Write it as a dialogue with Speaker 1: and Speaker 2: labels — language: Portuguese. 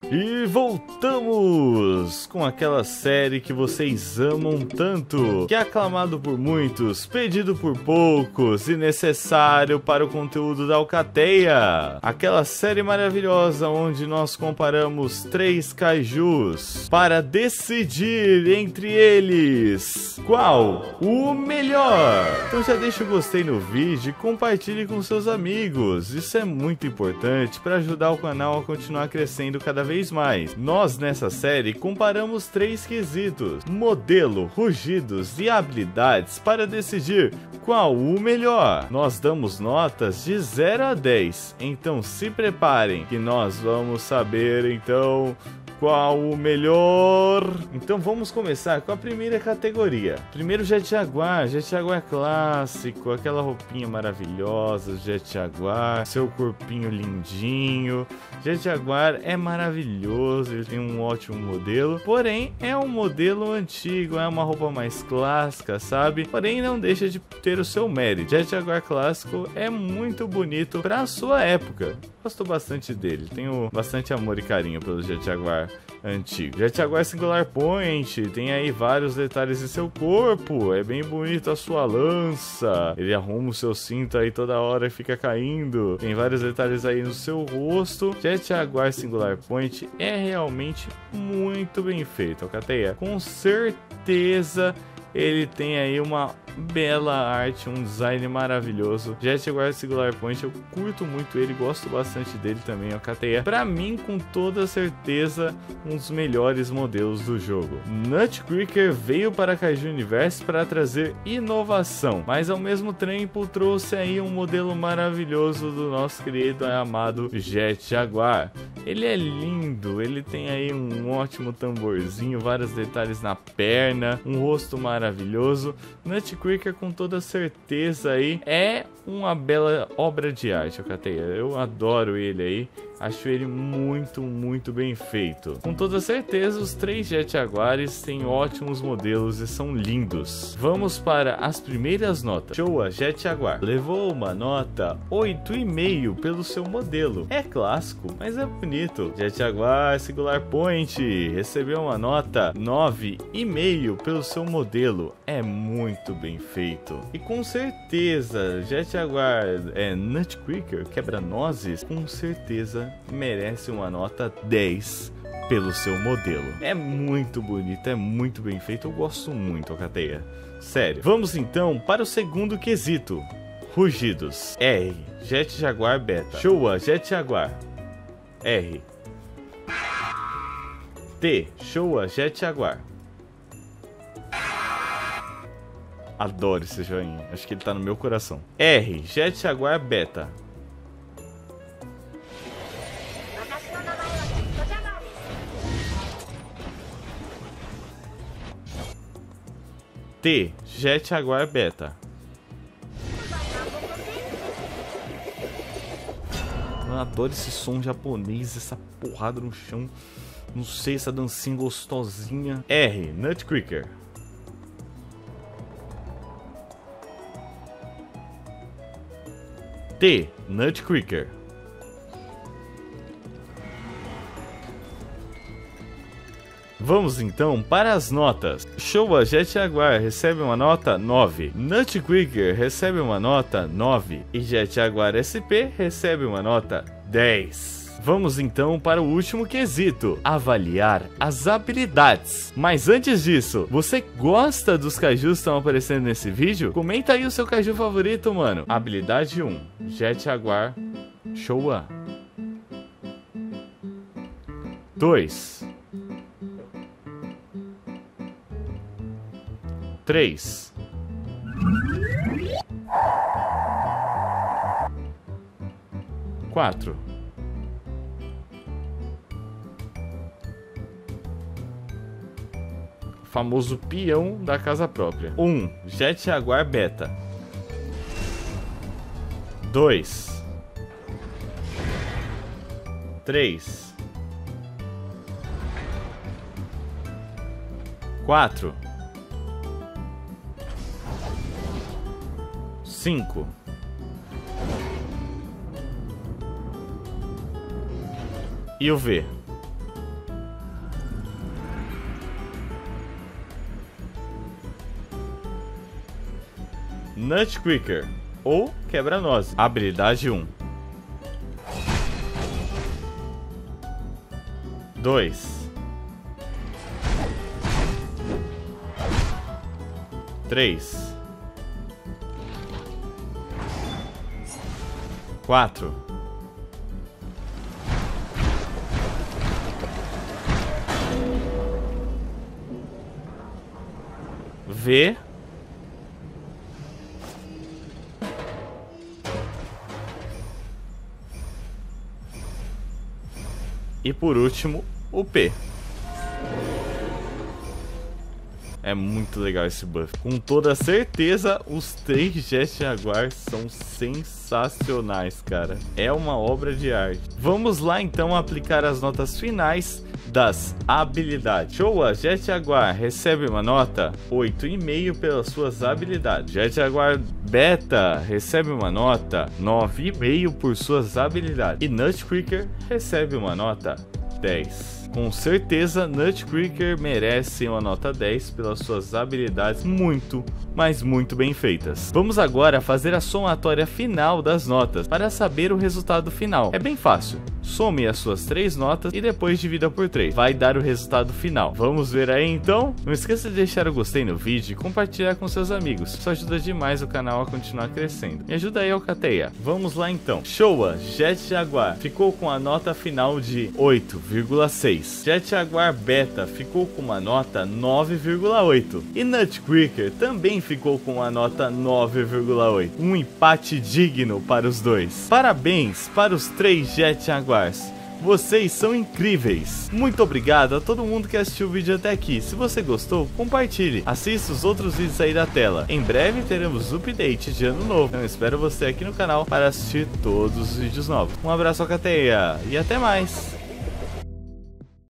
Speaker 1: E voltamos com aquela série que vocês amam tanto, que é aclamado por muitos, pedido por poucos e necessário para o conteúdo da Alcateia. Aquela série maravilhosa onde nós comparamos 3 kaijus para decidir entre eles qual o melhor. Então já deixa o gostei no vídeo e compartilhe com seus amigos. Isso é muito importante para ajudar o canal a continuar crescendo cada vez mais. Nós nessa série comparamos 3 quesitos: modelo, rugidos e habilidades para decidir qual o melhor. Nós damos notas de 0 a 10, então se preparem que nós vamos saber então qual o melhor. Então vamos começar com a primeira categoria. Primeiro, Jet Jaguar. Jet Jaguar clássico, aquela roupinha maravilhosa, Jet Jaguar, seu corpinho lindinho. Jet Jaguar é maravilhoso, ele tem um ótimo modelo, porém é um modelo antigo, é uma roupa mais clássica, sabe? Porém não deixa de ter o seu mérito. Jet Jaguar clássico é muito bonito para a sua época. Gosto bastante dele, tenho bastante amor e carinho pelo Jet Jaguar antigo. Jet Jaguar Singular Point tem aí vários detalhes em seu corpo, é bem bonito a sua lança, ele arruma o seu cinto aí toda hora e fica caindo, tem vários detalhes aí no seu rosto. Jet Jaguar Singular Point é realmente muito bem feito, Alcateia. Com certeza ele tem aí uma bela arte, um design maravilhoso. Jet Jaguar Singular Point, eu curto muito ele, gosto bastante dele também, Alcateia. Pra mim, com toda certeza, um dos melhores modelos do jogo. Nutcracker veio para Kaiju Universe para trazer inovação, mas ao mesmo tempo trouxe aí um modelo maravilhoso do nosso querido e amado Jet Jaguar. Ele é lindo, ele tem aí um ótimo tamborzinho, vários detalhes na perna, um rosto maravilhoso. Nutcracker com toda certeza aí é uma bela obra de arte, Alcateia. Eu adoro ele aí, acho ele muito bem feito. Com toda certeza os 3 Jet Jaguares têm ótimos modelos e são lindos. Vamos para as primeiras notas. Showa Jet Jaguar levou uma nota 8,5 pelo seu modelo. É clássico, mas é bonito. Jet Jaguar Singular Point recebeu uma nota 9,5 pelo seu modelo. É muito bem feito. E com certeza Jet Jaguar Nutcracker Quebra-Nozes com certeza merece uma nota 10 pelo seu modelo. É muito bonito, é muito bem feito, eu gosto muito, Alcateia. Sério. Vamos então para o segundo quesito. Rugidos. R. Jet Jaguar Beta. Showa Jet Jaguar. R. T. Showa Jet Jaguar. Adoro esse joinha, acho que ele tá no meu coração. R. Jet Jaguar Beta. T. Jet Jaguar Beta. Eu adoro esse som japonês, essa porrada no chão. Não sei, essa dancinha gostosinha. R. Nutcracker. T. Nutcracker. Vamos então para as notas. Showa Jet Jaguar recebe uma nota 9. Nutcracker recebe uma nota 9. E Jet Jaguar SP recebe uma nota 10. Vamos então para o último quesito, avaliar as habilidades. Mas antes disso, você gosta dos kaijus que estão aparecendo nesse vídeo? Comenta aí o seu kaiju favorito, mano. Habilidade 1, Jet Jaguar Showa. 2, 3, 4, 5, famoso peão da casa própria. 1. Jet Jaguar Beta. 2, 3, 4, 5, e o V. Nutcracker ou quebra-nozes. Habilidade 1. 2. 3. 4. 'V' e por último o 'P'. É muito legal esse buff. Com toda certeza, os 3 Jet Jaguar são sensacionais, cara. É uma obra de arte. Vamos lá então aplicar as notas finais das habilidades. Showa Jet Jaguar recebe uma nota 8,5 pelas suas habilidades. Jet Jaguar Beta recebe uma nota 9,5 por suas habilidades. E Nutcracker recebe uma nota 10. Com certeza, Nutcracker merece uma nota 10 pelas suas habilidades muito, mas muito bem feitas. Vamos agora fazer a somatória final das notas para saber o resultado final. É bem fácil. Some as suas 3 notas e depois divida por 3. Vai dar o resultado final. Vamos ver aí então? Não esqueça de deixar o gostei no vídeo e compartilhar com seus amigos. Isso ajuda demais o canal a continuar crescendo. Me ajuda aí, Alcateia. Vamos lá então. Showa Jet Jaguar ficou com a nota final de 8,6. Jet Jaguar Beta ficou com uma nota 9,8. E Nutcracker também ficou com a nota 9,8. Um empate digno para os dois. Parabéns para os 3 Jet Jaguars. Vocês são incríveis. Muito obrigado a todo mundo que assistiu o vídeo até aqui. Se você gostou, compartilhe. Assista os outros vídeos aí da tela. Em breve teremos update de ano novo. Então espero você aqui no canal para assistir todos os vídeos novos. Um abraço, Alcateia, e até mais.